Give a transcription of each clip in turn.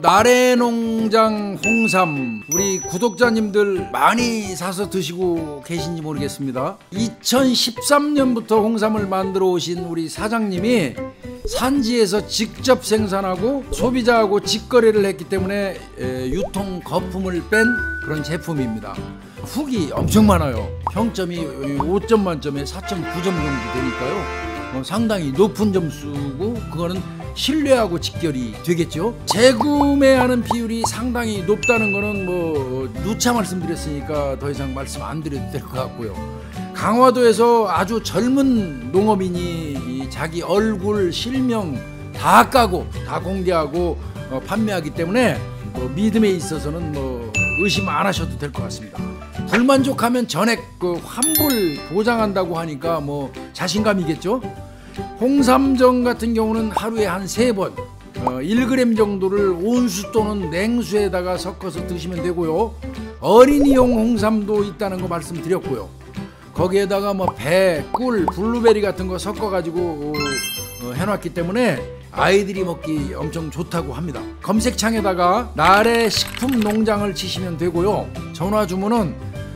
나래농장 홍삼 우리 구독자님들 많이 사서 드시고 계신지 모르겠습니다. 2013년부터 홍삼을 만들어 오신 우리 사장님이 산지에서 직접 생산하고 소비자하고 직거래를 했기 때문에 유통 거품을 뺀 그런 제품입니다. 후기 엄청 많아요. 평점이 5점 만점에 4.9점 정도 되니까요. 상당히 높은 점수고 그거는 신뢰하고 직결이 되겠죠. 재구매하는 비율이 상당히 높다는 거는 뭐 누차 말씀드렸으니까 더 이상 말씀 안 드려도 될 것 같고요. 강화도에서 아주 젊은 농업인이 자기 얼굴, 실명 다 까고 다 공개하고 판매하기 때문에 믿음에 있어서는 의심 안 하셔도 될 것 같습니다. 불만족하면 전액 환불 보장한다고 하니까 자신감이겠죠. 홍삼정 같은 경우는 하루에 한 3번 1g 정도를 온수 또는 냉수에다가 섞어서 드시면 되고요. 어린이용 홍삼도 있다는 거 말씀드렸고요. 거기에다가 배, 꿀, 블루베리 같은 거 섞어 가지고 해놨기 때문에 아이들이 먹기 엄청 좋다고 합니다. 검색창에다가 나래 식품농장을 치시면 되고요. 전화 주문은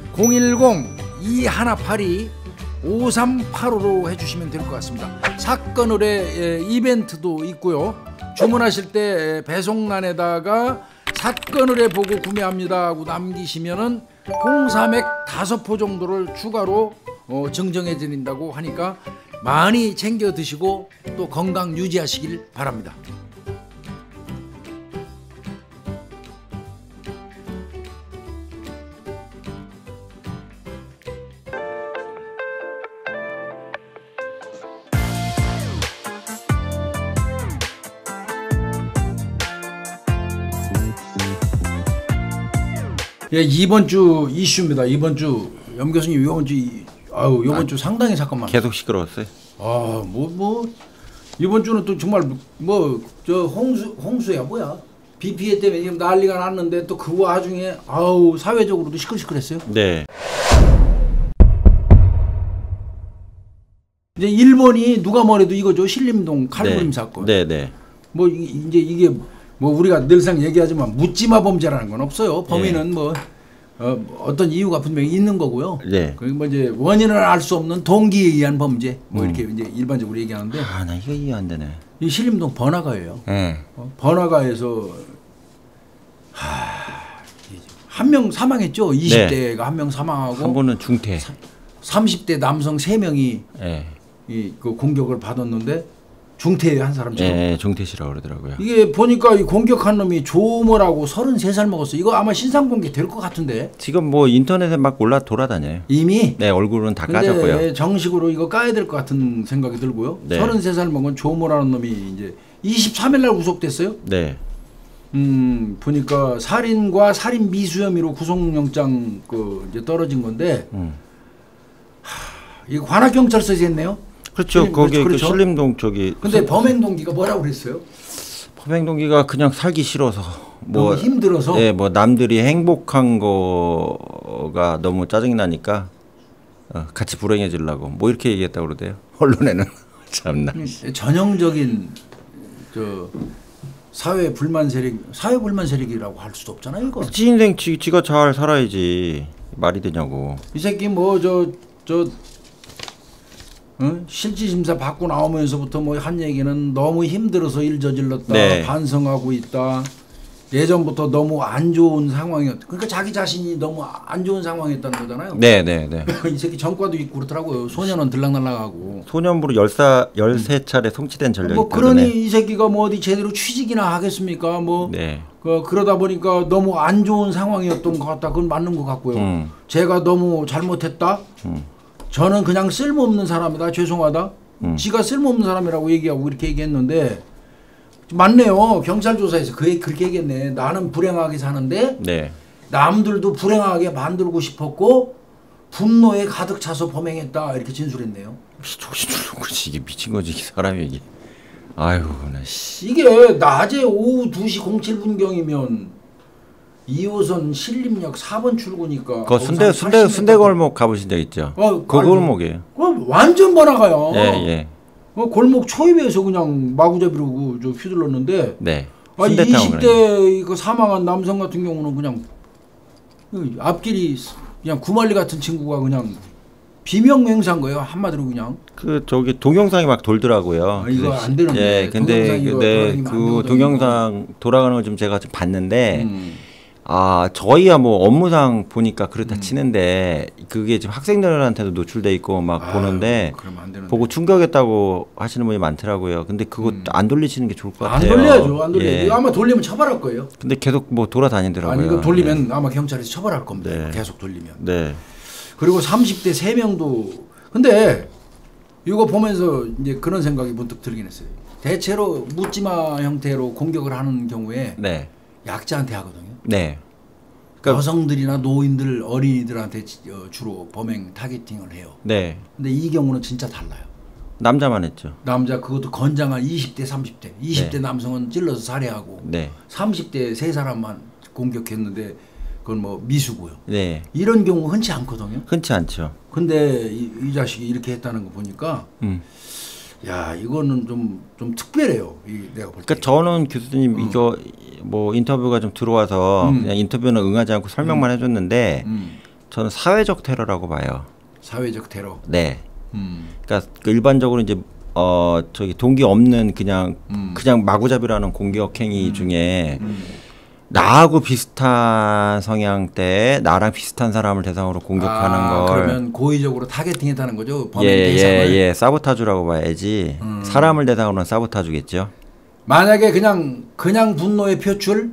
010-2182-5385로 해주시면 될 것 같습니다. 사건 의뢰 이벤트도 있고요. 주문하실 때 배송란에다가 사건 의뢰 보고 구매합니다 하고 남기시면은 홍삼액 5포 정도를 추가로 증정해 드린다고 하니까 많이 챙겨 드시고 또 건강 유지하시길 바랍니다. 예, 이번 주 이슈입니다. 이번 주 염 교수님 이번 주 상당히 사건 많아요. 계속 시끄러웠어요. 이번 주는 또 정말 홍수야 뭐야? 비 피해 때문에 지금 난리가 났는데 또 그 와중에 사회적으로도 시끌시끌했어요. 네. 이제 일본이 누가 뭐래도 이거죠. 신림동 칼부림 사건. 네. 이제 이게 우리가 늘상 얘기하지만 묻지마 범죄라는 건 없어요. 범인은 어떤 이유가 분명히 있는 거고요. 네. 그리고 이제 원인을 알 수 없는 동기에 의한 범죄 이렇게 이제 일반적으로 얘기하는데. 나 이거 이해 안 되네. 이 신림동 번화가예요. 네. 번화가에서 한 명 사망했죠. 20대가 한 명 사망하고 한 분은 중퇴. 30대 남성 3명이 네. 그 공격을 받았는데 중퇴한 사람처럼. 네, 중퇴시라고 그러더라고요. 이게 보니까 이 공격한 놈이 조모라고 33살 먹었어. 이거 아마 신상 공개 될 것 같은데. 지금 인터넷에 막 돌아다녀요. 이미? 네, 얼굴은 다 까졌고요. 정식으로 이거 까야 될 것 같은 생각이 들고요. 네. 33살 먹은 조모라는 놈이 이제 23일 날 구속됐어요. 네. 보니까 살인과 살인 미수혐의로 구속영장 이제 떨어진 건데. 이거 관악경찰서에서 했네요. 그렇죠. 거기 그렇죠? 신림동 쪽이. 근데 범행 동기가 뭐라고 그랬어요? 범행 동기가 그냥 살기 싫어서 너무 힘들어서. 네, 남들이 행복한 거가 너무 짜증이 나니까 같이 불행해지려고 이렇게 얘기했다고 그러대요. 언론에는. 참나. 전형적인 사회 불만 세력이라고 할 수도 없잖아요, 이거. 지 인생 지가 잘 살아야지. 말이 되냐고. 이 새끼 실질심사 받고 나오면서부터 한 얘기는 너무 힘들어서 일 저질렀다. 네. 반성하고 있다. 예전부터 너무 안 좋은 상황이었다. 그러니까 자기 자신이 너무 안 좋은 상황이었다는 거잖아요. 네. 이 새끼 전과도 있고 그렇더라고요. 소년원 들락날락하고. 소년부로 13차례 송치된 전력이 때문에. 그러니 이 새끼가 어디 제대로 취직이나 하겠습니까? 네. 그러다 보니까 너무 안 좋은 상황이었던 것 같다. 그건 맞는 것 같고요. 제가 너무 잘못했다. 저는 그냥 쓸모없는 사람이다. 죄송하다. 지가 쓸모없는 사람이라고 얘기하고 그렇게 얘기했는데 맞네요. 경찰 조사에서 그렇게 얘기했네. 나는 불행하게 사는데 네. 남들도 불행하게 만들고 싶었고 분노에 가득 차서 범행했다. 이렇게 진술했네요. 이게 미친 거지 이 사람이 이게. 아유 나 이게 낮에 오후 2시 07분경이면 2호선 신림역 4번 출구니까. 그 순대 골목 가보신 적 있죠? 그 골목이에요. 완전 번화가요. 예. 골목 초입에서 그냥 마구잡이로 휘둘렀는데. 네. 아니 순대탕을 20대 그 사망한 남성 같은 경우는 그냥 앞길이 그냥 구말리 같은 친구가 그냥 비명맹세한 거예요. 한마디로 그냥. 그 저기 동영상이 막 돌더라고요. 아, 이거 안 되는데. 예, 근데 그 동영상 돌아가는 걸 좀 제가 좀 봤는데 아 저희야 뭐 업무상 보니까 그렇다 치는데 그게 지금 학생들한테도 노출돼 있고 막 보는데 보고 충격했다고 하시는 분이 많더라고요. 근데 그거 안 돌리시는 게 좋을 것 같아요. 안 돌려야죠. 안 돌려. 예. 아마 돌리면 처벌할 거예요. 근데 계속 뭐 돌아다니더라고요. 아니 이거 돌리면 아마 경찰에서 처벌할 겁니다. 네. 계속 돌리면. 네. 그리고 30대 3명도 근데 이거 보면서 이제 그런 생각이 문득 들긴 했어요. 대체로 묻지마 형태로 공격을 하는 경우에 네. 약자한테 하거든요. 네. 그러니까 여성들이나 노인들, 어린이들한테 주로 범행 타겟팅을 해요. 네. 근데 이 경우는 진짜 달라요. 남자만 했죠. 남자 그것도 건장한 20대, 30대. 20대 네. 남성은 찔러서 살해하고 네. 30대 세 사람만 공격했는데 그건 뭐 미수고요. 네. 이런 경우 흔치 않거든요. 흔치 않죠. 근데 이 자식이 이렇게 했다는 거 보니까 야 이거는 좀 특별해요. 내가 볼 때. 그러니까 저는 교수님 이거 뭐 인터뷰가 좀 들어와서 그냥 인터뷰는 응하지 않고 설명만 해줬는데 저는 사회적 테러라고 봐요. 사회적 테러. 네. 그러니까 그 일반적으로 이제 저기 동기 없는 그냥 마구잡이라는 공격 행위 중에 나하고 비슷한 성향대 나랑 비슷한 사람을 대상으로 공격하는 걸 그러면 고의적으로 타겟팅했다는 거죠. 범행 대상을. 예, 사보타주라고 봐야지. 사람을 대상으로는 사보타주겠죠. 만약에 그냥 분노의 표출,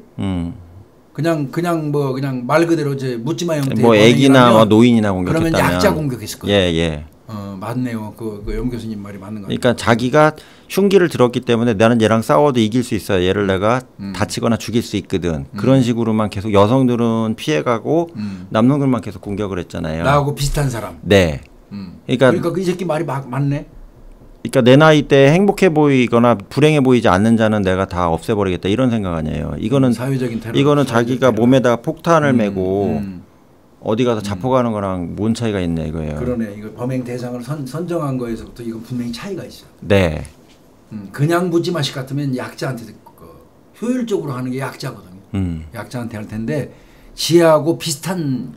그냥 말 그대로 이제 묻지마 형태. 뭐 애기나 뭐 노인이나 공격했다면 그러면 약자 공격했을 거예요. 예. 맞네요. 그 염 교수님 말이 맞는 거 같아요. 그러니까 자기가 흉기를 들었기 때문에 나는 얘랑 싸워도 이길 수 있어요. 얘를 내가 다치거나 죽일 수 있거든. 그런 식으로만 계속 여성들은 피해가고 남성들만 계속 공격을 했잖아요. 나하고 비슷한 사람. 네. 그러니까 이 새끼 말이 맞네. 그러니까 내 나이 때 행복해 보이거나 불행해 보이지 않는 자는 내가 다 없애버리겠다 이런 생각 아니에요. 이거는 사회적인 테러. 이거는 자기가 몸에다 폭탄을 메고 어디 가서 잡혀가는 거랑 뭔 차이가 있냐 이거예요. 그러네. 이거 범행 대상을 선정한 거에서부터 이건 분명히 차이가 있어요. 네. 그냥 묻지마식 같으면 약자한테 효율적으로 하는 게 약자거든요. 약자한테 할 텐데 지하고 비슷한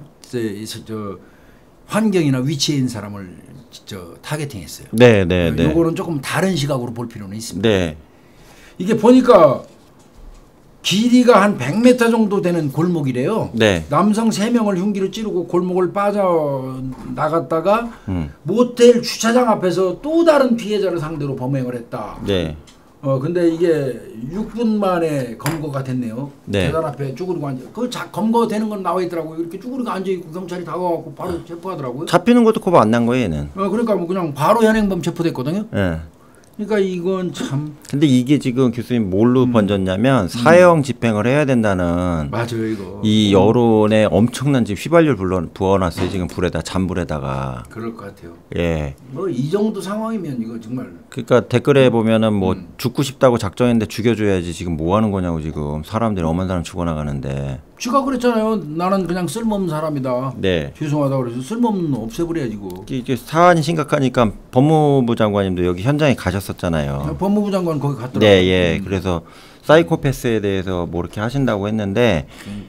환경이나 위치에 있는 사람을 타겟팅했어요. 네. 요거는 조금 다른 시각으로 볼 필요는 있습니다. 네. 이게 보니까 길이가 한 100m 정도 되는 골목이래요. 네. 남성 3명을 흉기로 찌르고 골목을 빠져나갔다가 모텔 주차장 앞에서 또 다른 피해자를 상대로 범행을 했다. 네. 근데 이게 6분 만에 검거가 됐네요. 네. 계단 앞에 쭈그리고 앉아. 검거되는 건 나와 있더라고요. 이렇게 쭈그리고 앉아있고 경찰이 다가와서 바로 체포하더라고요. 잡히는 것도 겁 안 난 거예요, 얘는. 그러니까 뭐 그냥 바로 현행범 체포됐거든요. 네. 그러니까 이건 참. 근데 이게 지금 교수님 뭘로 번졌냐면 사형 집행을 해야 된다는 맞아요 이거. 이 여론에 엄청난 지금 휘발유를 부어놨어요 지금 잔불에다가. 그럴 것 같아요. 예. 뭐 이 정도 상황이면 이거 정말. 그러니까 댓글에 보면은 뭐 죽고 싶다고 작정했는데 죽여줘야지 지금 뭐 하는 거냐고 지금 사람들이 엄한 사람 죽어나가는데. 쥐가 그랬잖아요. 나는 그냥 쓸모없는 사람이다. 네. 죄송하다고 그래서 쓸모없는 없애버려야지 이거. 이게 사안이 심각하니까 법무부 장관님도 여기 현장에 가셨었잖아요. 법무부 장관 거기 갔더라고요. 네, 예. 그래서 사이코패스에 대해서 뭐 이렇게 하신다고 했는데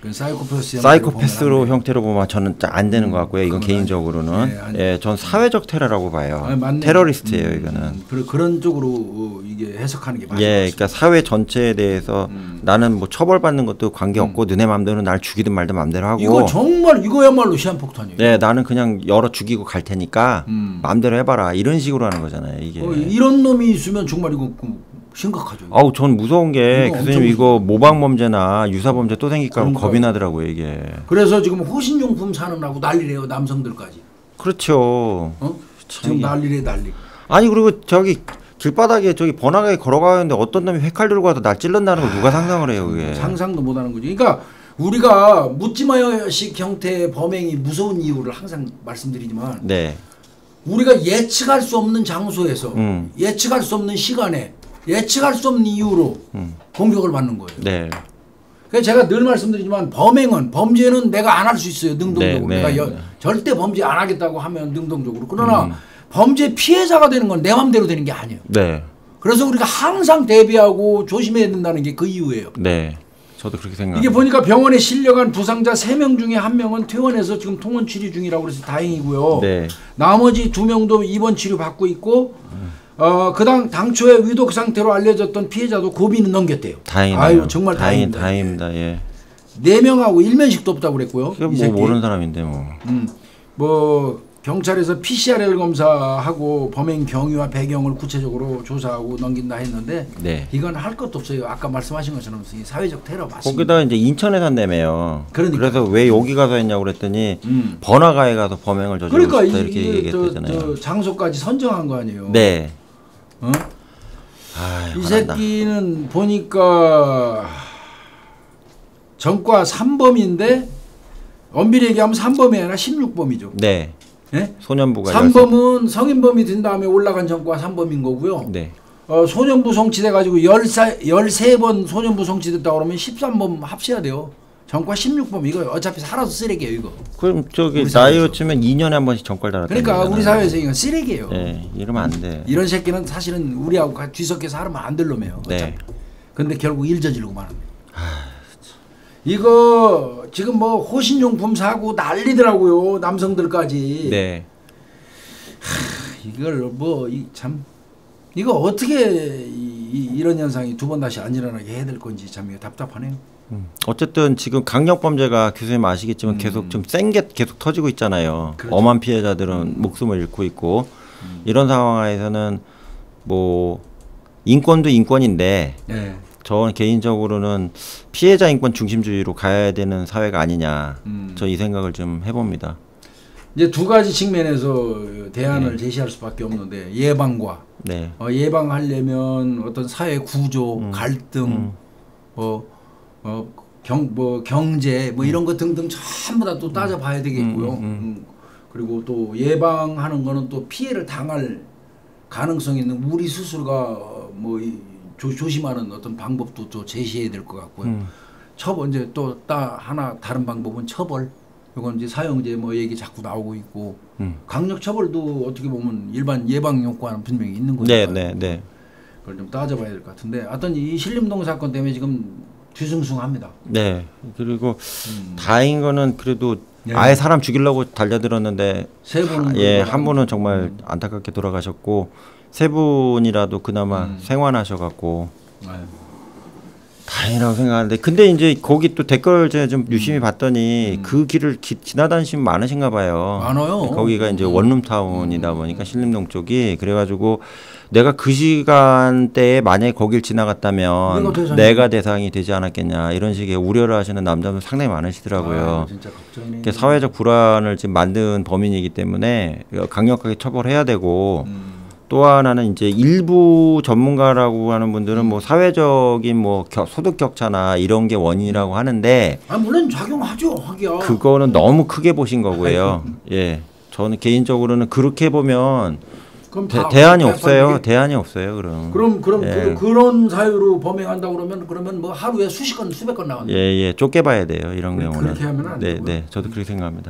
사이코패스로 형태로 보면 저는 안 되는 것 같고요. 이건 개인적으로는 예, 전 사회적 테러라고 봐요. 테러리스트예요, 이거는. 그런 쪽으로 이게 해석하는 게 맞아요. 예, 그러니까 사회 전체에 대해서 나는 뭐 처벌받는 것도 관계 없고 너네 마음대로 날 죽이든 말든 마음대로 하고. 이거 정말 이거야말로 시한폭탄이에요. 네, 나는 그냥 열어 죽이고 갈 테니까 마음대로 해봐라 이런 식으로 하는 거잖아요. 이게. 이런 놈이 있으면 정말 이거 심각하죠. 아우 전 무서운 게 교수님 이거 모방 범죄나 유사 범죄 또 생길까 겁이 나더라고요 이게. 그래서 지금 호신용품 사느라고 난리래요 남성들까지. 그렇죠. 지금 난리래 난리. 아니 그리고 저기 길바닥에 저기 번화가에 걸어가는데 어떤 놈이 회칼 들고 와서 날 찔른다는 걸 누가 상상을 해요 그게. 상상도 못하는 거죠. 그러니까 우리가 묻지마식 형태의 범행이 무서운 이유를 항상 말씀드리지만. 네. 우리가 예측할 수 없는 장소에서 예측할 수 없는 시간에 예측할 수 없는 이유로 공격을 받는 거예요. 네. 그래서 제가 늘 말씀드리지만 범죄는 내가 안 할 수 있어요. 능동적으로. 네, 내가 절대 범죄 안 하겠다고 하면 능동적으로. 그러나 범죄 피해자가 되는 건 내 맘대로 되는 게 아니에요. 네. 그래서 우리가 항상 대비하고 조심해야 된다는 게 그 이유예요. 네. 저도 그렇게 생각합니다. 이게 보니까 병원에 실려간 부상자 3명 중에 1명은 퇴원해서 지금 통원 치료 중이라고 그래서 다행이고요. 네. 나머지 2명도 입원 치료 받고 있고 당초에 위독 상태로 알려졌던 피해자도 고비는 넘겼대요. 다행이네요. 아유, 정말 다행입니다. 다행입니다. 예. 4명하고 일면식도 없다고 그랬고요. 뭐 모르는 사람인데 뭐. 뭐 경찰에서 PCR 검사하고 범행 경위와 배경을 구체적으로 조사하고 넘긴다 했는데 네. 이건 할 것도 없어요. 아까 말씀하신 것처럼 사회적 테러 맞습니다. 거기다 이제 인천에서 한다며요. 그러니까. 그래서 왜 여기 가서 했냐고 그랬더니 번화가에 가서 범행을 저지르고 그러니까 싶다 이렇게 얘기했잖아요. 저 장소까지 선정한 거 아니에요. 네. 어? 아유, 이 화난다. 새끼는 보니까 전과 3범인데 엄밀히 얘기하면 3범이 아니라 16범이죠. 네. 예? 소년부가 3범은 성인범이 된 다음에 올라간 전과 3범인 거고요. 네. 소년부 성취돼 가지고 13번 소년부 성취됐다 그러면 13범 합쳐야 돼요. 전과 16범 이거 어차피 살아서 쓰레기예요 이거. 그럼 저기 우리 나이로 치면 2년에 한 번씩 정과를 달았다. 그러니까 우리 사회에서 이건 쓰레기예요. 네. 이러면 안 돼. 이런 새끼는 사실은 우리하고 뒤섞여서 하면 안 될 놈이에요. 네. 근데 결국 일 저지르고 말합니다. 이거 지금 뭐 호신용품 사고 난리더라고요. 남성들까지. 네. 이걸 뭐 참 이거 어떻게 이런 현상이 두 번 다시 안 일어나게 해야 될 건지 참 이거 답답하네요. 어쨌든 지금 강력범죄가 교수님 아시겠지만 계속 좀 센 게 계속 터지고 있잖아요. 그렇죠. 엄한 피해자들은 목숨을 잃고 있고 이런 상황에서는 뭐 인권도 인권인데 네. 저는 개인적으로는 피해자 인권 중심주의로 가야 되는 사회가 아니냐. 저 이 생각을 좀 해봅니다. 이제 두 가지 측면에서 대안을 제시할 수밖에 없는데 예방과 네. 예방하려면 어떤 사회 구조, 갈등, 경제 뭐 이런 거 등등 전부 다 또 따져봐야 되겠고요. 그리고 또 예방하는 거는 또 피해를 당할 가능성 있는 우리 스스로가 조심하는 어떤 방법도 또 제시해야 될 것 같고요. 처벌 이제 또 하나 다른 방법은 처벌. 이건 이제 사형제 뭐 얘기 자꾸 나오고 있고 강력 처벌도 어떻게 보면 일반 예방 효과는 분명히 있는 거니까. 네. 그걸 좀 따져봐야 될 것 같은데, 하여튼 이 신림동 사건 때문에 지금 뒤숭숭합니다. 네. 그리고 다행인 거는 그래도 네. 아예 사람 죽이려고 달려들었는데 세 분은 한 분은 정말 안타깝게 돌아가셨고 세 분이라도 그나마 생還하셔갖고 아유. 다행이라고 생각하는데 근데 이제 거기 또 댓글 제가 좀 유심히 봤더니 그 길을 지나다니시면 많으신가 봐요. 많아요. 거기가 이제 원룸타운이다 보니까 신림동 쪽이 그래가지고 내가 그 시간대에 만약에 거길 지나갔다면 내가 대상이 되지 않았겠냐 이런 식의 우려를 하시는 남자분 상당히 많으시더라고요. 진짜 걱정이네. 사회적 불안을 지금 만든 범인이기 때문에 강력하게 처벌해야 되고 또 하나는 이제 일부 전문가라고 하는 분들은 뭐 사회적인 뭐 소득 격차나 이런 게 원인이라고 하는데 물론 작용하죠. 하기야. 그거는 너무 크게 보신 거고요. 예, 저는 개인적으로는 그렇게 보면 그럼 대안이 없어요. 대안이 없어요. 그럼 예. 그런 사유로 범행한다 그러면 뭐 하루에 수십 건 수백 건 나간다. 예, 쫓겨봐야 돼요. 이런 경우는. 그렇게 하면 안 되고요. 네, 저도 그렇게 생각합니다.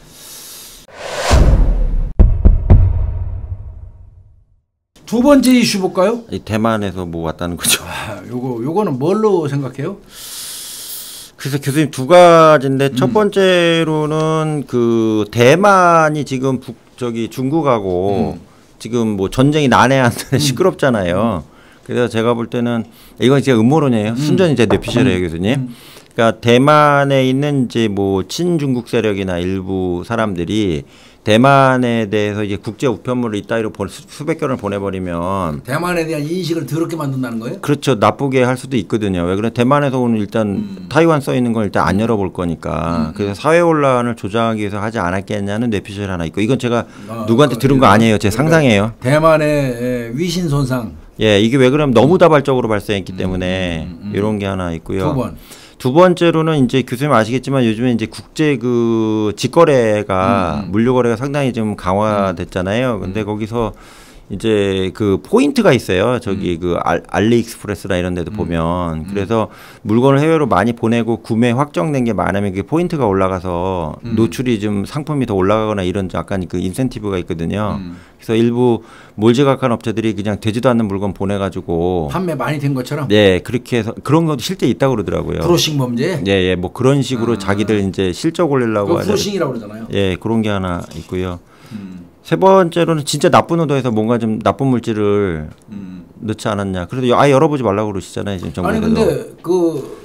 두 번째 이슈 볼까요? 대만에서 뭐 왔다는 거죠. 요거는 뭘로 생각해요? 그래서 교수님 두 가지인데 첫 번째로는 그 대만이 지금 중국하고 지금 뭐 전쟁이 난해한데 시끄럽잖아요. 그래서 제가 볼 때는 이건 제가 음모론이에요. 순전히 제 뇌피셜이에요, 교수님. 그러니까 대만에 있는 이제 뭐 친중국 세력이나 일부 사람들이 대만에 대해서 이제 국제 우편물을 이따위로 수백 건을 보내버리면 대만에 대한 인식을 더럽게 만든다는 거예요? 그렇죠. 나쁘게 할 수도 있거든요. 왜 그래? 대만에서 오는 일단 타이완 써 있는 건 일단 안 열어볼 거니까. 그래서 사회 혼란을 조장하기 위해서 하지 않았겠냐는 뇌피셜 하나 있고 이건 제가 누구한테 들은 거 아니에요. 제 상상이에요. 대만의 위신 손상. 예, 이게 왜 그러면 너무 다발적으로 발생했기 때문에 이런 게 하나 있고요. 두 번째로는 이제 교수님 아시겠지만 요즘에 이제 국제 그 직거래가 물류 거래가 상당히 좀 강화됐잖아요. 근데 거기서 이제 그 포인트가 있어요. 저기 그 알리익스프레스나 이런 데도 보면 그래서 물건을 해외로 많이 보내고 구매 확정된 게 많으면 그게 포인트가 올라가서 노출이 좀 상품이 더 올라가거나 이런 약간 그 인센티브가 있거든요. 그래서 일부 몰지각한 업체들이 그냥 되지도 않는 물건 보내가지고 판매 많이 된 것처럼. 네, 그렇게 해서 그런 것도 실제 있다고 그러더라고요. 프로싱 범죄. 예, 예, 뭐 그런 식으로 자기들 이제 실적 올리려고 하는. 프로싱이라고 그러잖아요. 예, 그런 게 하나 있고요. 세 번째로는 진짜 나쁜 의도에서 뭔가 좀 나쁜 물질을 넣지 않았냐. 그래도 아예 열어보지 말라고 그러시잖아요, 지금 정부에서. 아니 근데 그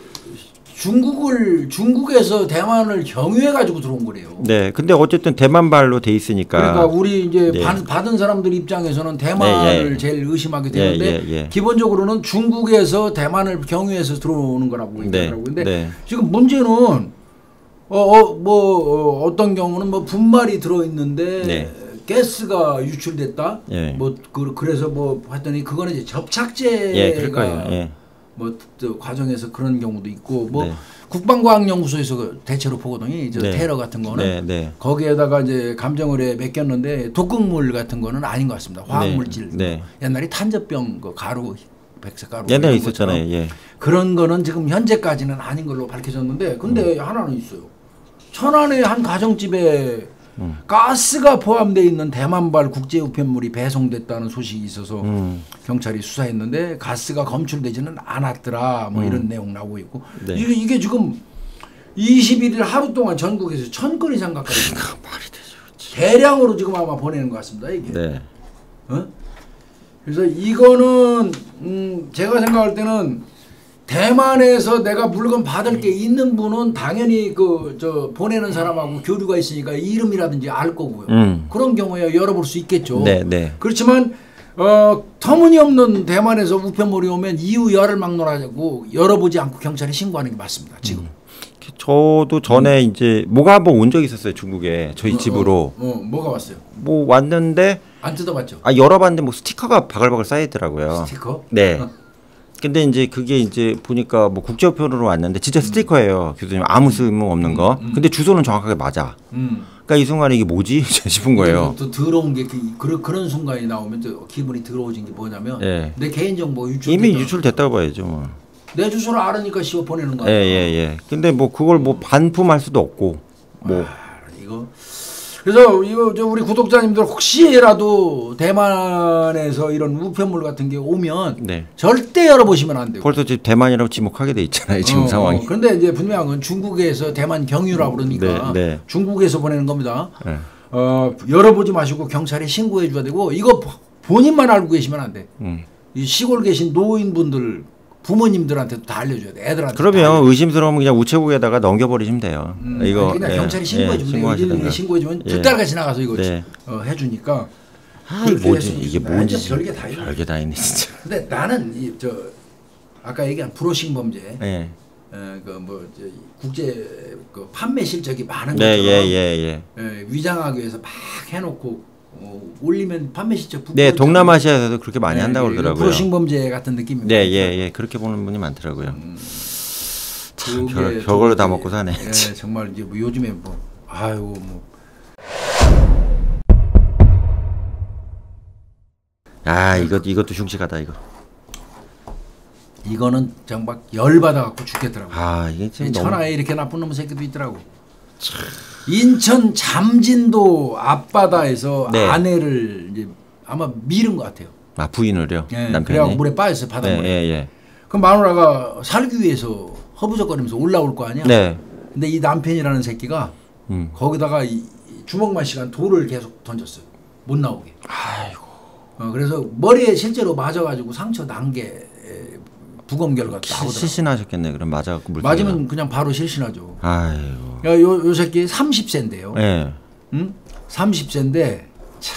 중국에서 대만을 경유해 가지고 들어온 거래요. 네, 근데 어쨌든 대만발로 돼 있으니까. 그러니까 우리 이제 네. 받은 사람들 입장에서는 대만을 네, 예. 제일 의심하게 되는데 예. 기본적으로는 중국에서 대만을 경유해서 들어오는 거라고 얘기하더라고요. 근데 네. 지금 문제는 어떤 경우는 뭐 분말이 들어 있는데 네. 가스가 유출됐다. 예. 뭐 그래서 뭐 했더니 그거는 이제 접착제가 예, 그럴 거예요. 예. 뭐 과정에서 그런 경우도 있고 뭐 네. 국방과학연구소에서 대체로 보거든요. 저 네. 테러 같은 거는 네, 네. 거기에다가 이제 감정을에 맡겼는데 독극물 같은 거는 아닌 것 같습니다. 화학물질. 네. 옛날에 탄저병 그 가루 백색 가루 옛날에 이런 있었잖아요. 것처럼 예. 그런 거는 지금 현재까지는 아닌 걸로 밝혀졌는데 근데 하나는 있어요. 천안의 한 가정집에 가스가 포함되어 있는 대만발 국제 우편물이 배송됐다는 소식이 있어서 경찰이 수사했는데 가스가 검출되지는 않았더라. 뭐 이런 내용 나오고 있고 네. 이게 지금 21일 하루 동안 전국에서 1000건 이상 가까이 말이 되죠. 대량으로 지금 아마 보내는 것 같습니다. 이게. 네. 그래서 이거는 제가 생각할 때는 대만에서 내가 물건 받을 게 있는 분은 당연히 보내는 사람하고 교류가 있으니까 이름이라든지 알 거고요. 그런 경우에 열어볼 수 있겠죠. 네, 네. 그렇지만 터무니없는 대만에서 우편물이 오면 이유 열을 막론하고 열어보지 않고 경찰에 신고하는 게 맞습니다. 지금. 저도 전에 이제 뭐가 한번 온 적이 있었어요. 중국에 저희 집으로. 뭐가 왔어요? 뭐 왔는데 안 뜯어봤죠? 열어봤는데 뭐 스티커가 바글바글 쌓여 있더라고요. 스티커? 네. 근데 이제 그게 이제 보니까 뭐 국제우편으로 왔는데 진짜 스티커예요. 교수님 아무 쓸모 없는 거. 근데 주소는 정확하게 맞아. 그러니까 이 순간에 이게 뭐지 싶은 거예요. 또 더러운 게 그런 순간이 나오면 또 기분이 더러워진 게 뭐냐면 네. 내 개인정보 이미 유출됐다고 봐야죠. 뭐. 내 주소를 알으니까 씌워 보내는 거 아니야. 예. 근데 뭐 그걸 뭐 반품할 수도 없고 뭐. 이거 그래서 이거 우리 구독자님들 혹시라도 대만에서 이런 우편물 같은 게 오면 네. 절대 열어보시면 안 돼요. 벌써 지금 대만이라고 지목하게 돼 있잖아요. 지금 상황이. 그런데 이제 분명한 건 중국에서 대만 경유라고 그러니까 네. 중국에서 보내는 겁니다. 네. 열어보지 마시고 경찰에 신고해 줘야 되고 이거 본인만 알고 계시면 안 돼. 이 시골 계신 노인분들 부모님들한테도 다 알려줘야 돼. 애들한테. 그러면 의심스러우면 그냥 우체국에다가 넘겨버리시면 돼요. 이거 그냥 경찰이 신고해주면 돼. 112 신고해주면 두 달간 지나가서 이거 해주니까. 이게 뭔지 별게 다 있네. 별게 다 있네 진짜. 근데 나는 아까 얘기한 프로싱 범죄, 예. 국제 판매 실적이 많은 네, 것처럼 위장하기 위해서 막 해놓고. 올리면 판매 실적 네, 동남아시아에서도 그렇게 많이 한다고 그러더라고요. 프로싱 범죄 같은 느낌입니다. 네, 그렇게 보는 분이 많더라고요. 참 별걸로 다 먹고 사네. 정말 이제 요즘에 이것도 흉측하다 이거. 이거는 정말 열 받아 갖고 죽겠더라고. 이게 지금 천하에 이렇게 나쁜 놈 새끼도 있더라고. 인천 잠진도 앞바다에서 네. 아내를 이제 아마 밀은 것 같아요. 부인을요? 남편이. 그래갖고 물에 빠졌어요. 바닷물에. 예. 그럼 마누라가 살기 위해서 허부적거리면서 올라올 거 아니야. 네. 근데 이 남편이라는 새끼가 거기다가 주먹만 시간 돌을 계속 던졌어요. 못 나오게. 아이고. 그래서 머리에 실제로 맞아가지고 상처 난 게 부검 결과 나오더라고요. 실신하셨겠네. 그럼 맞아갖고 물. 맞으면 그냥 바로 실신하죠. 아이고. 요 새끼 30세인데요. 네. 30세인데 참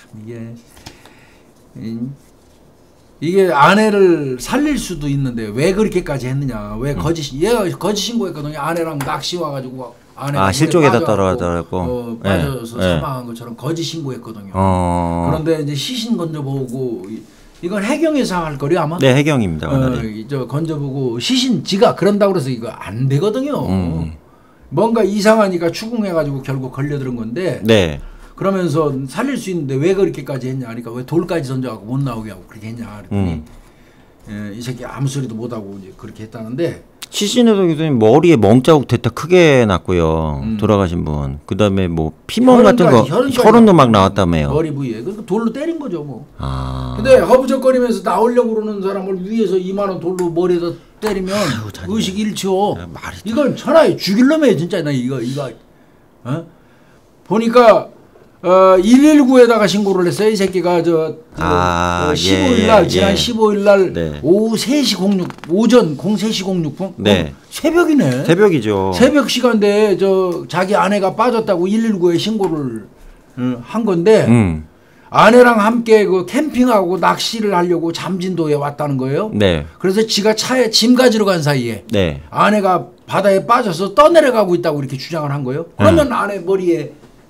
이게 아내를 살릴 수도 있는데 왜 그렇게까지 했느냐? 왜 얘가 거짓 신고했거든요. 아내랑 낚시 와가지고 아내가 실족에다 떨어져갖고 빠져서 사망한 것처럼 거짓 신고했거든요. 그런데 이제 시신 건져보고 이건 해경에서 할 거리 아마? 네, 해경입니다. 건져보고 시신 지가 그런다고 그래서 이거 안 되거든요. 뭔가 이상하니까 추궁해가지고 결국 걸려들은 건데. 네. 그러면서 살릴 수 있는데 왜 그렇게까지 했냐 그러니까 왜 돌까지 던져갖고 못 나오게 하고 그렇게 했냐 그랬더니 이 새끼 아무 소리도 못하고 이제 그렇게 했다는데 시신에도 교수님 머리에 멍자국 대타 크게 났고요. 돌아가신 분. 그다음에 뭐 피멍 같은 거 혈흔도 막 나왔다며요. 머리 부위에. 그러니까 돌로 때린 거죠 뭐. 아. 근데 허부적거리면서 나오려고 그러는 사람을 위에서 2만 원 돌로 머리에다 때리면 의식 잃죠. 이건 천하에 죽일 놈이에요 진짜. 나 이거 어? 보니까 119에다가 신고를 했어요. 이 새끼가 15일 날 지난 15일 날 네. 오후 3시 06 오전 03시 06분 네. 새벽이네. 새벽이죠. 새벽 시간대에 자기 아내가 빠졌다고 119에 신고를 한 건데 아내랑 함께 그 캠핑하고 낚시를 하려고 잠진도에 왔다는 거예요. 네. 그래서 지가 차에 짐 가지러 간 사이에 네. 아내가 바다에 빠져서 떠내려가고 있다고 이렇게 주장을 한 거예요. 그러면 아내 머리에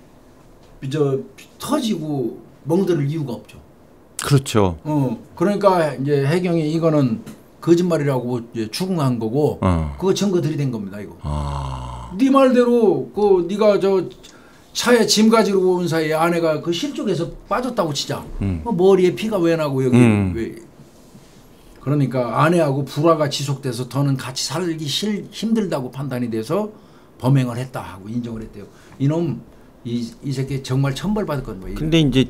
터지고 멍들을 이유가 없죠. 그렇죠. 그러니까 이제 해경이 이거는 거짓말이라고 이제 추궁한 거고 그거 증거 들이댄 겁니다. 이거. 네 말대로 네가 차에 짐 가지러 온 사이에 아내가 그 실족에서 빠졌다고 치자. 머리에 피가 왜 나고 여기 왜? 그러니까 아내하고 불화가 지속돼서 더는 같이 살기 힘들다고 판단이 돼서 범행을 했다 하고 인정을 했대요. 이놈 이 새끼 정말 천벌받을 건 뭐예요? 근데 이제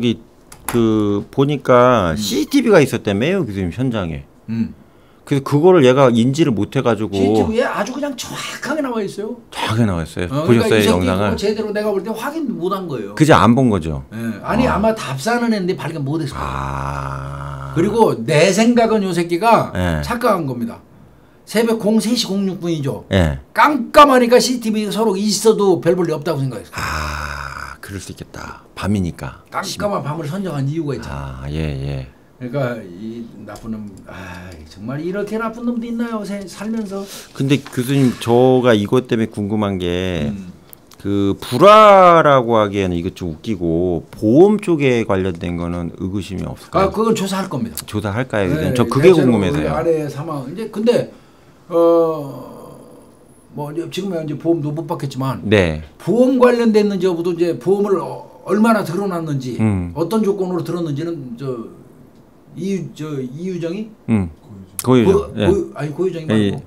보니까 CCTV가 있었다며요, 교수님 현장에. 그래서 그거를 얘가 인지를 못 해가지고. CCTV에 아주 그냥 정확하게 나와 있어요. 정확하게 나와 있어요. 보셨어요 그러니까 이 영상을? 제대로 내가 볼 때 확인 못한 거예요. 그저 안 본 거죠. 네. 아니 아마 답사는 했는데 발견 못했을 거예요. 그리고 내 생각은 요 새끼가 착각한 겁니다. 새벽 03시 06분이죠. 예. 깜깜하니까 CCTV 서로 있어도 별 볼 일 없다고 생각했어요. 그럴 수 있겠다. 밤이니까. 깜깜한 밤을 선정한 이유가 있잖아. 예. 그러니까 이 나쁜 놈, 정말 이렇게 나쁜 놈도 있나요? 살면서. 근데 교수님, 저가 이것 때문에 궁금한 게 그 불화라고 하기에는 이거 좀 웃기고 보험 쪽에 관련된 거는 의구심이 없을까요? 그건 조사할 겁니다. 조사할까요? 네, 저 그게 궁금해서요. 아래 사망. 이제 근데 뭐 지금은 이제 보험도 못 받겠지만 네. 보험 관련됐는지 여부도 이제 보험을 얼마나 들어놨는지 어떤 조건으로 들었는지는 이유정이 고유정. 아니 고유정이 말고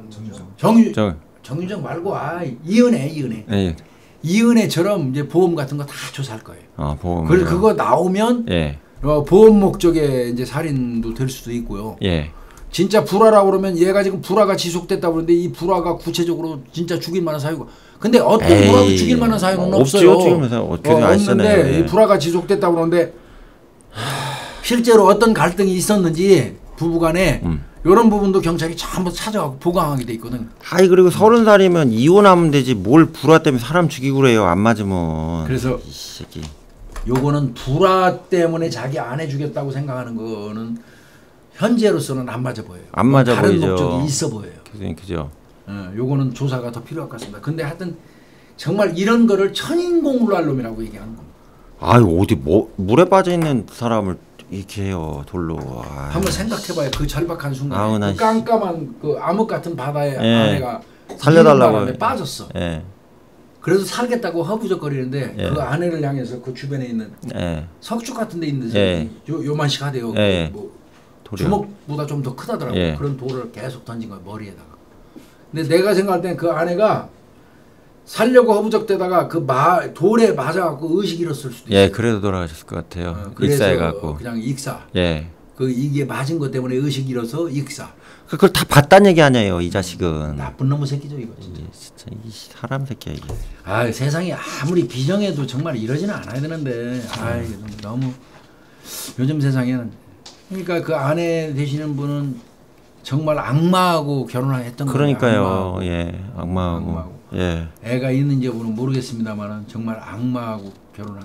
정유정 말고 이은혜 이은혜처럼 이제 보험 같은 거 다 조사할 거예요. 보험. 그래서 그거 나오면 보험 목적의 이제 살인도 될 수도 있고요. 진짜 불화라고 그러면 얘가 지금 불화가 지속됐다고 그러는데 이 불화가 구체적으로 진짜 죽일 만한 사유가 근데 어떤 불화도 죽일 만한 사유는 없어요. 없는데 이 불화가 지속됐다고 그러는데 실제로 어떤 갈등이 있었는지 부부간에 이런 부분도 경찰이 전부 찾아가고 보강하게 돼 있거든. 그리고 30살이면 이혼하면 되지 뭘 불화 때문에 사람 죽이고 그래요. 안 맞으면. 그래서 이 새끼. 요거는 불화 때문에 자기 안 해주겠다고 생각하는 거는 현재로서는 안 맞아 보여요. 안 맞아 다른 보이죠. 목적이 있어 보여요. 그죠. 요거는 조사가 더 필요할 것 같습니다. 근데 하여튼 정말 이런 거를 천인공로 할 놈이라고 얘기하는 겁니다. 어디 물에 빠져 있는 사람을 이렇게 해요 돌로. 한번 생각해봐요. 그 절박한 순간에 그 깜깜한 그 암흑 같은 바다에 아내가 살려달라고 빠졌어. 예. 그래서 살겠다고 허부적거리는데 그 아내를 향해서 그 주변에 있는 석축 같은 데 있는 요만씩 하대요. 뭐 주먹보다 좀 더 크다더라고요. 그런 돌을 계속 던진 거야 머리에다가. 근데 내가 생각할 땐 그 아내가 살려고 허부적대다가 돌에 맞아갖고 의식 잃었을 수도 있어요. 그래도 돌아가셨을 것 같아요. 익사해갖고. 그냥 익사. 그 이게 맞은 것 때문에 의식 잃어서 익사. 그걸 다 봤다는 얘기 아니에요, 이 자식은. 나쁜 놈의 새끼죠 이거. 진짜 이 사람 새끼야 이게. 세상이 아무리 비정해도 정말 이러지는 않아야 되는데. 너무 요즘 세상에는. 그러니까 그 아내 되시는 분은 정말 악마하고 결혼했던 거예요. 그러니까요. 악마하고. 애가 있는지 여부는 모르겠습니다만은 정말 악마하고 결혼한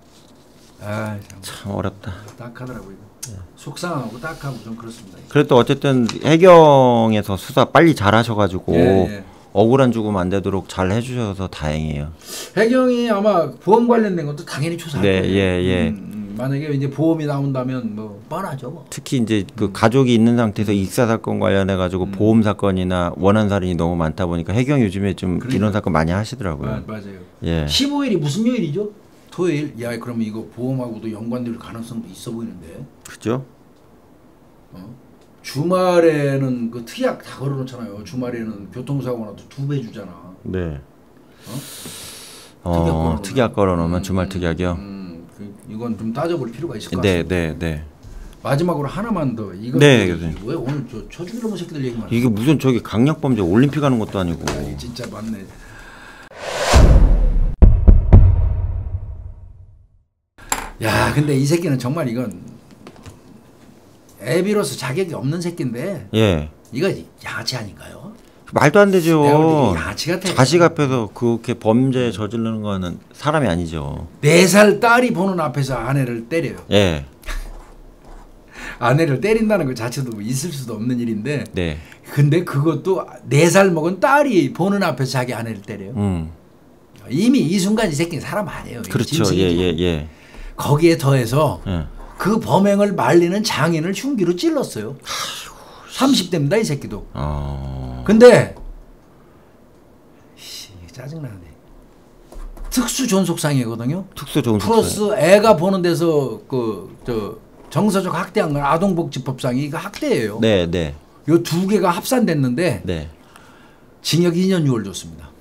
겁니다. 참 어렵다. 딱하더라고요. 속상하고 딱하고 좀 그렇습니다. 그래도 어쨌든 해경에서 수사 빨리 잘하셔가지고 억울한 죽음 안 되도록 잘 해주셔서 다행이에요. 해경이 아마 보험 관련된 것도 당연히 조사할 거예요. 만약에 이제 보험이 나온다면 뭐 뻔하죠. 뭐. 특히 이제 그 가족이 있는 상태에서 익사 사건 관련해 가지고 보험 사건이나 원한 살인이 너무 많다 보니까 해경 요즘에 좀 이런 사건 많이 하시더라고요. 맞아요. 15일이 무슨 요일이죠? 토요일? 야, 그러면 이거 보험하고도 연관될 가능성도 있어 보이는데. 그죠? 주말에는 그 특약 다 걸어놓잖아요. 주말에는 교통사고 나도 2배 주잖아. 네. 어? 특약 걸어놓으면 주말 특약이요? 이건 좀 따져볼 필요가 있을 것 같습니다. 네. 마지막으로 하나만 더. 이거 네, 왜 오늘 저 죽이려는 새끼들 얘기만 이게 무슨 저기 강력범죄 올림픽 하는 것도 아니고. 아니, 진짜 맞네. 야, 근데 이 새끼는 정말 이건 애비로서 자격이 없는 새끼인데. 예. 이거 야치 아닌가요? 말도 안 되죠. 야치 같아. 자식 앞에서 그렇게 범죄 저지르는 거는 사람이 아니죠. 4살 딸이 보는 앞에서 아내를 때려요. 예. 아내를 때린다는 것 자체도 뭐 있을 수도 없는 일인데. 네. 근데 그것도 4살 먹은 딸이 보는 앞에서 자기 아내를 때려요. 이미 이 순간 이 새끼는 사람 아니에요. 그렇죠. 예. 거기에 더해서 예. 그 범행을 말리는 장인을 흉기로 찔렀어요. 30대입니다 이 새끼도. 근데 짜증나네. 특수 존속상해거든요. 특수 존속상. 플러스 애가 보는 데서 정서적 학대한 건 아동복지법상이 이거 학대예요. 네. 요 두 개가 합산됐는데 네. 징역 2년 6월 줬습니다.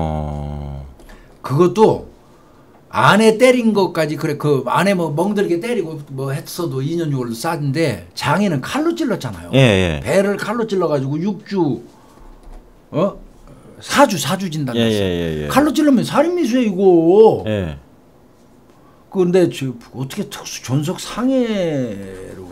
그것도 아내 때린 것까지 그래 그 아내 뭐 멍들게 때리고 뭐 했어도 2년 6월도 쌌는데 장인은 칼로 찔렀잖아요. 예. 배를 칼로 찔러가지고 6주 4주 진단했어요. 예. 칼로 찔르면 살인미수야 이거. 예. 근데 어떻게 특수 존속 상해로?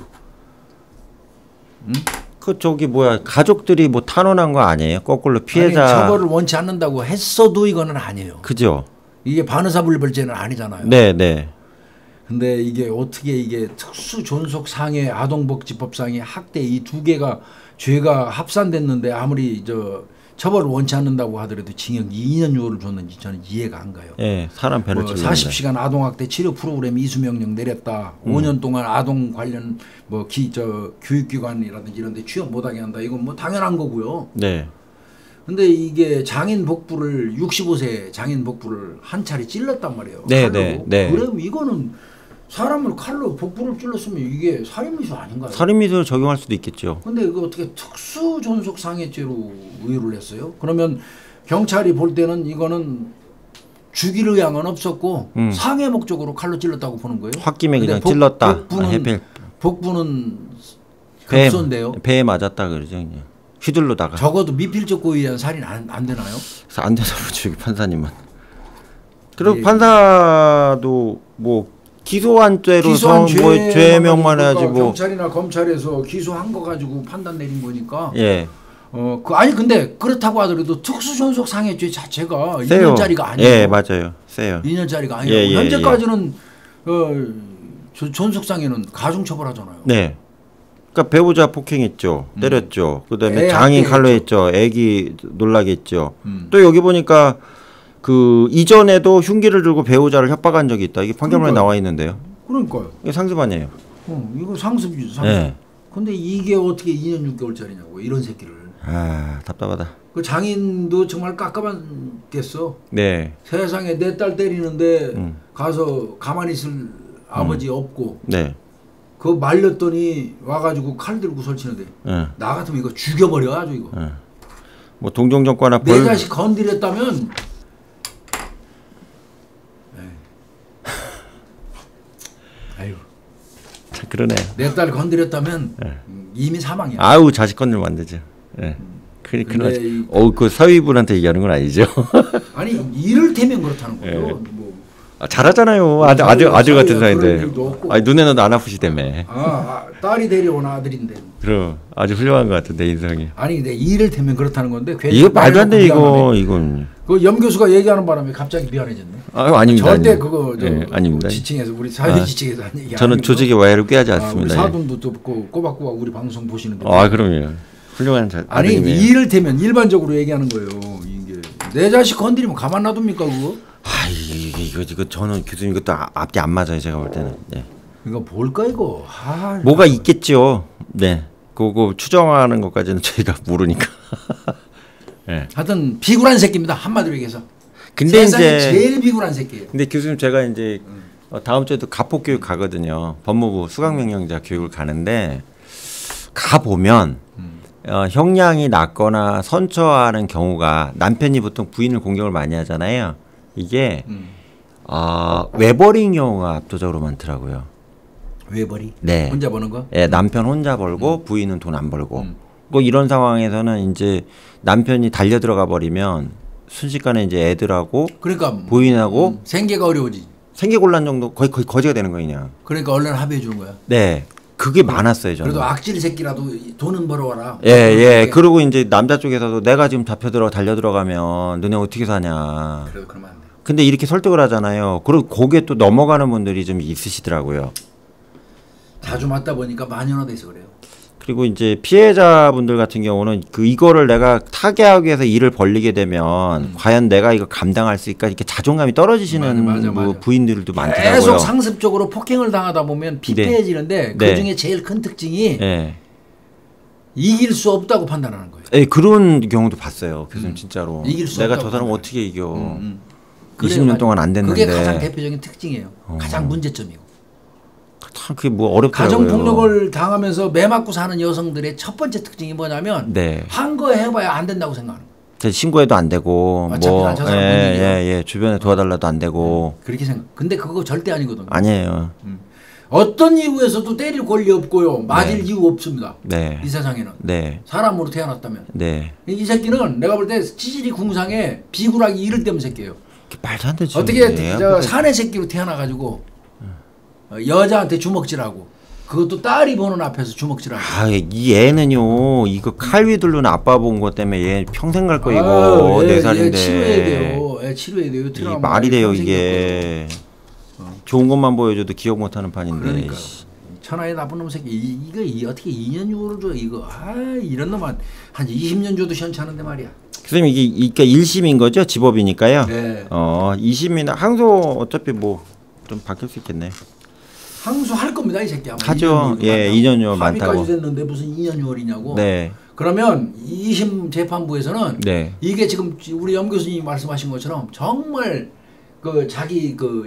그 저기 뭐야 가족들이 뭐 탄원한 거 아니에요? 거꾸로 피해자. 아니, 처벌을 원치 않는다고 했어도 이거는 아니에요. 그죠? 이게 반의사불벌죄는 아니잖아요. 네. 근데 이게 어떻게 이게 특수 존속 상해 아동복지법상의 학대 이 두 개가 죄가 합산됐는데 아무리 처벌을 원치 않는다고 하더라도 징역 2년 6월을 줬는지 저는 이해가 안 가요. 예, 사람 배를 찔렀네. 40시간 아동학대 치료 프로그램 이수명령 내렸다. 5년 동안 아동 관련 교육기관이라든지 이런 데 취업 못하게 한다. 이건 뭐 당연한 거고요. 네. 근데 이게 장인 복부를 65세 장인 복부를 한 차례 찔렀단 말이에요. 네. 그럼 이거는 사람을 칼로 복부를 찔렀으면 이게 살인미수 아닌가요? 살인미수를 적용할 수도 있겠죠. 근데 이거 어떻게 특수 존속 상해죄로 의유를 했어요? 그러면 경찰이 볼 때는 이거는 죽일 의향은 없었고 상해 목적으로 칼로 찔렀다고 보는 거예요. 홧김에 그냥 찔렀다. 복부는 급소인데요. 배에 맞았다 그러죠. 그냥. 휘둘러다가. 적어도 미필적 고의에 대한 살인 안 되나요? 그래서 안 되나 보죠. 판사님은. 그리고 판사도 뭐 기소한 죄로서 뭐 죄명만 해야지 뭐. 경찰이나 검찰에서 기소한 거 가지고 판단 내린 거니까. 예. 아니 근데 그렇다고 하더라도 특수존속 상해죄 자체가 세요. 2년짜리가 아니에요. 예, 맞아요. 세요. 2년짜리가 아니에요. 현재까지는 존속상해는 가중처벌하잖아요. 네. 그러니까 배우자 폭행했죠. 때렸죠. 그다음에 장인 칼로 했죠. 애기 놀라게 했죠. 또 여기 보니까 그 이전에도 흉기를 들고 배우자를 협박한 적이 있다. 이게 판결문에 나와 있는데요. 그러니까요. 이게 상습 아니에요. 이거 상습이죠. 상습. 네. 근데 이게 어떻게 2년 6개월짜리냐고 이런 새끼를. 아 답답하다. 그 장인도 정말 깝깝했겠어. 네. 세상에 내 딸 때리는데 가서 가만히 있을 아버지 없고. 네. 그거 말렸더니 와가지고 칼 들고 설치는데 나 같으면 이거 죽여버려 아주 이거. 뭐 동정정과나 내 자식 건드렸다면 아유 그러네. 내 딸 건드렸다면 이미 사망이야. 아우 자식 건들면 안 되죠. 예. 그 사위분한테 얘기하는 건 아니죠. 아니 이를테면 그렇다는 거죠. 뭐. 잘하잖아요. 아들 같은 사이인데. 눈에는 안 아프시다며. 딸이 데려온 아들인데. 그럼 아주 훌륭한 것 같은데 인성이. 아니 근데 이를테면 그렇다는 건데. 이거 말도 안 돼 이건. 그 염 교수가 얘기하는 바람에 갑자기 미안해졌네. 아닙니다. 절대 그거 아닙니다. 지칭해서 우리 사회 지칭해서 한 얘기. 저는 조직의 와해를 꾀하지 않습니다. 우리 사돈도 또 꼬박꼬박 우리 방송 보시는데. 그럼요. 훌륭한 아니 이를테면 일반적으로 얘기하는 거예요. 이게 내 자식 건드리면 가만 놔둡니까 그거? 이거 저는 교수님 이것도 앞뒤 안 맞아요 제가 볼 때는. 네. 이거 뭘까 이거? 뭐가 있겠죠. 네. 그거 추정하는 것까지는 저희가 모르니까. 네. 하여튼 비굴한 새끼입니다 한마디로 얘기해서. 근데 세상에 이제 제일 비굴한 새끼예요. 근데 교수님 제가 이제 다음 주에도 가포교육 가거든요. 법무부 수강명령자 교육을 가는데 가 보면 형량이 낮거나 선처하는 경우가 남편이 보통 부인을 공격을 많이 하잖아요. 이게 외벌이인 경우가 압도적으로 많더라고요. 외벌이? 네. 혼자 버는 거? 네, 남편 혼자 벌고 부인은 돈 안 벌고. 뭐 이런 상황에서는 이제 남편이 달려 들어가 버리면 순식간에 이제 애들하고 그러니까 부인하고 생계가 어려워지. 생계곤란 정도 거의 거지가 되는 거예요, 그냥. 그러니까 얼른 합의해 주는 거야. 네. 그게 많았어요, 저는. 그래도 악질 새끼라도 돈은 벌어와라. 예. 그리고 이제 남자 쪽에서도 내가 지금 달려 들어가면 너네 어떻게 사냐. 그래도 그러면 안 돼. 근데 이렇게 설득을 하잖아요. 그리고 거기에 또 넘어가는 분들이 좀 있으시더라고요. 자주 맞다 보니까 만연화돼 있어 그래요. 그리고 이제 피해자분들 같은 경우는 이거를 내가 타개하기 위해서 일을 벌리게 되면 과연 내가 이거 감당할 수 있을까 이렇게 자존감이 떨어지시는 맞아. 부인들도 많더라고요. 계속 상습적으로 폭행을 당하다 보면 피폐해지는데 네. 그 중에 제일 큰 특징이 네. 이길 수 없다고 판단하는 거예요. 네, 그런 경우도 봤어요. 교수님 진짜로. 이길 수 내가 없다고 저 사람 판단해요. 어떻게 이겨. 그래요, 20년 동안 안 됐는데. 그게 가장 대표적인 특징이에요. 가장 문제점이고. 참 그게 뭐 어렵더라고요. 가정폭력을 당하면서 매 맞고 사는 여성들의 첫 번째 특징이 뭐냐면 네. 한 거 해봐야 안 된다고 생각하는 거예요. 신고해도 안 되고 어차피 난저 사람 본인이야. 주변에 도와달라도 안 되고. 그렇게 생각. 근데 그거 절대 아니거든요. 아니에요. 어떤 이유에서도 때릴 권리 없고요. 맞을 이유 없습니다. 네. 이 세상에는. 네. 사람으로 태어났다면. 네. 이 새끼는 내가 볼 때 치질이 궁상에 비굴하기 이를 때문 새끼예요. 말도 안 되죠. 어떻게 저 사내 새끼로 태어나가지고 여자한테 주먹질하고 그것도 딸이 보는 앞에서 주먹질하고. 이 애는요 이거 칼 휘둘르는 아빠 본 것 때문에 얘 평생 갈 거 이거 4살인데. 치료해야 돼요. 치료해야 돼요. 이 말이 돼요 이게. 좋은 것만 보여줘도 기억 못하는 판인데. 그러니까 천하의 나쁜 놈 새끼 이거 어떻게 2년 유고를 줘 이거. 이런 놈한 20년 줘도 시원찮은데 말이야. 선생님 이게 1심인 거죠? 지법이니까요. 네. 2심이나 항소 어차피 뭐 좀 바뀔 수 있겠네. 항소할 겁니다 이 새끼. 하죠. 2년 유월 많다고. 합의까지 됐는데 무슨 2년 유월이냐고. 네. 그러면 2심 재판부에서는 네. 이게 지금 우리 염 교수님이 말씀하신 것처럼 정말 그 자기 그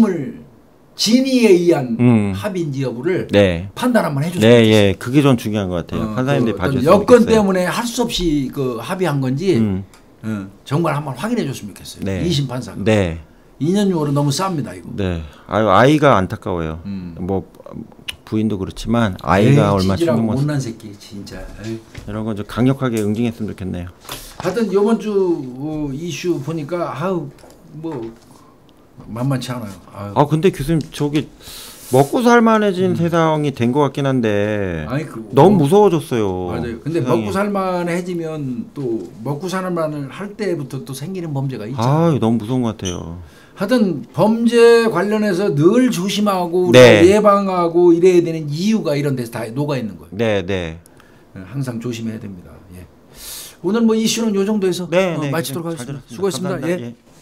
진의에 의한 합의인지 여부를 판단 한번 해줬으면 좋겠어요. 네, 그게 전 중요한 것 같아요. 판사님들이 봐줬으면 여건 좋겠어요. 때문에 할 수 없이 그 합의한 건지 정말 한번 확인해 줬으면 좋겠어요. 네. 2심 판사가. 네. 2년 유월은 너무 쌉니다 이거. 네. 아이가 안타까워요. 뭐 부인도 그렇지만 아이가 얼마 신경 못 못난 새끼 진짜. 이런 건 좀 강력하게 응징했으면 좋겠네요. 하여튼 이번 주 이슈 보니까 뭐 만만치 않아요. 근데 교수님 저기 먹고 살만해진 세상이 된 것 같긴 한데 너무 무서워졌어요. 맞아요. 근데 세상이. 먹고 살만해지면 또 먹고 살만을 할 때부터 또 생기는 범죄가 있잖아요. 너무 무서운 것 같아요. 하여튼 범죄 관련해서 늘 조심하고 우리가 예방하고 이래야 되는 이유가 이런 데서 다 녹아 있는 거예요. 네. 항상 조심해야 됩니다. 오늘 뭐 이슈는 요 정도에서 마치도록 하겠습니다. 수고했습니다. 감사합니다.